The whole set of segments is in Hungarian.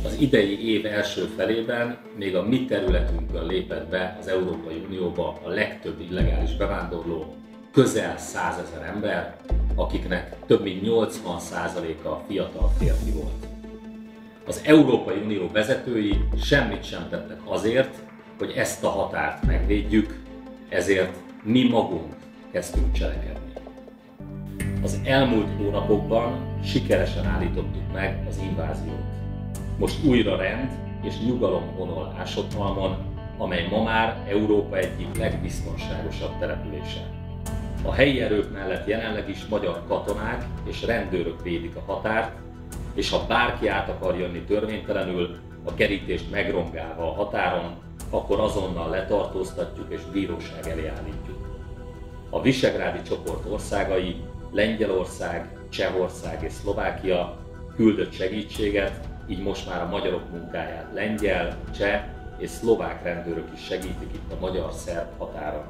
Az idei év első felében még a mi területünkön lépett be az Európai Unióba a legtöbb illegális bevándorló, közel 100 000 ember, akiknek több mint 80%-a fiatal férfi volt. Az Európai Unió vezetői semmit sem tettek azért, hogy ezt a határt megvédjük, ezért mi magunk kezdtünk cselekedni. Az elmúlt hónapokban sikeresen állítottuk meg az inváziót. Most újra rend és nyugalom honol Ásothalmon, amely ma már Európa egyik legbiztonságosabb települése. A helyi erők mellett jelenleg is magyar katonák és rendőrök védik a határt, és ha bárki át akar jönni törvénytelenül, a kerítést megrongálva a határon, akkor azonnal letartóztatjuk és bíróság elé állítjuk. A visegrádi csoport országai, Lengyelország, Csehország és Szlovákia küldött segítséget, így most már a magyarok munkáját lengyel, cseh és szlovák rendőrök is segítik itt a magyar-szerb határon.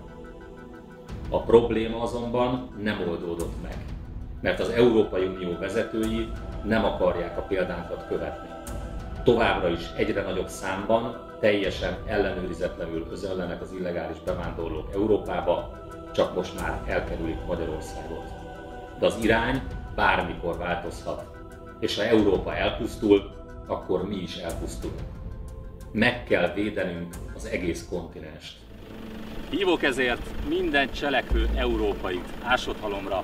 A probléma azonban nem oldódott meg, mert az Európai Unió vezetői nem akarják a példánkat követni. Továbbra is egyre nagyobb számban teljesen ellenőrizetlenül özönlenek az illegális bevándorlók Európába, csak most már elkerülik Magyarországot. De az irány bármikor változhat, és ha Európa elpusztul, akkor mi is elpusztulunk. Meg kell védenünk az egész kontinenst. Hívok ezért minden cselekvő európait Ásothalomra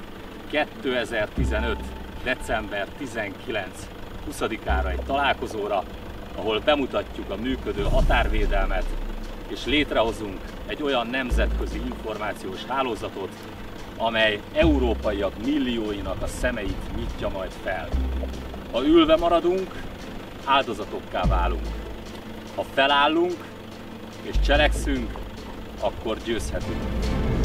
2015. december 19-20-ára egy találkozóra, ahol bemutatjuk a működő határvédelmet, és létrehozunk egy olyan nemzetközi információs hálózatot, amely európaiak millióinak a szemeit nyitja majd fel. Ha ülve maradunk, áldozatokká válunk. Ha felállunk és cselekszünk, akkor győzhetünk.